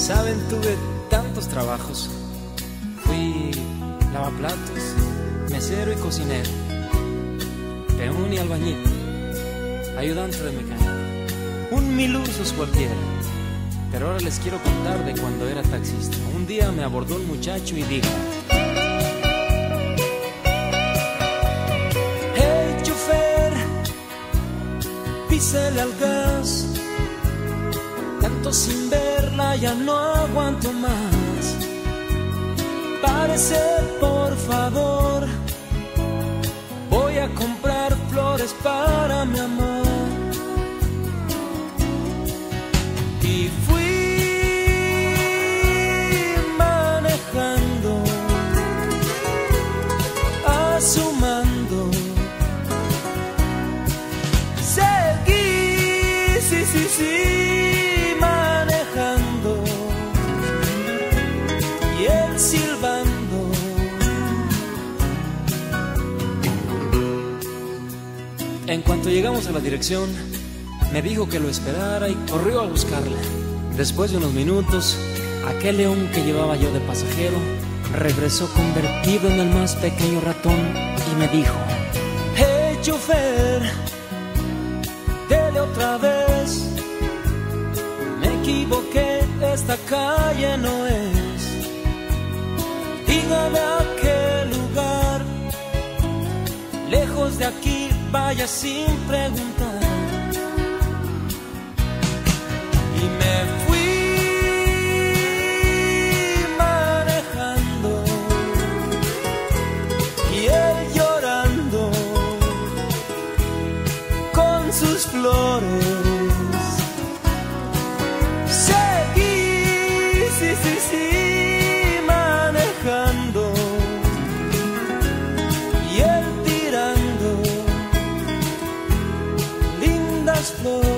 Saben, tuve tantos trabajos. Fui lavaplatos, mesero y cocinero, peón y albañil, ayudante de mecánico, un mil usos cualquiera. Pero ahora les quiero contar de cuando era taxista. Un día me abordó un muchacho y dijo: hey, chofer, písele al gas, tanto sin verla ya no aguanto más. Párese, por favor, voy a comprar flores para mi amor. Y fui manejando a su mando. Seguí, sí, manejando y él silbando. En cuanto llegamos a la dirección, me dijo que lo esperara y corrió a buscarla. Después de unos minutos, aquel león que llevaba yo de pasajero regresó convertido en el más pequeño ratón y me dijo: hey, chofer, dele otra vez. Me equivoqué, esta calle no es. Dígame a qué lugar, lejos de aquí, vaya sin preguntar. Y me fui manejando y él llorando con sus flores. Seguí, sí, manejando y él tirando lindas flores.